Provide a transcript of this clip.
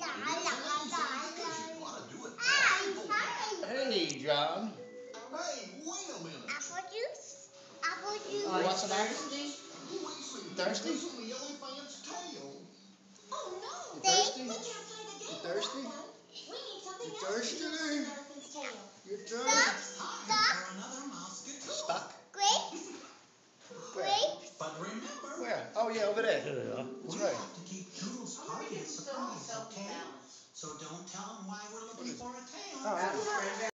Hey, John. Hey, wait a minute. Apple juice? Apple juice. You want some apple? Thirsty? Oh no! You thirsty? We can't play the game. You thirsty? We need something You else thirsty? to do with Elephant's tail. You thirsty? Stuck. Stuck? Grapes? Where? Grapes? But remember, Where? Oh, yeah, over there. There they are. That's we right. have to keep Toodles' party a surprise, okay? So don't tell him why we're looking for a tail. Oh,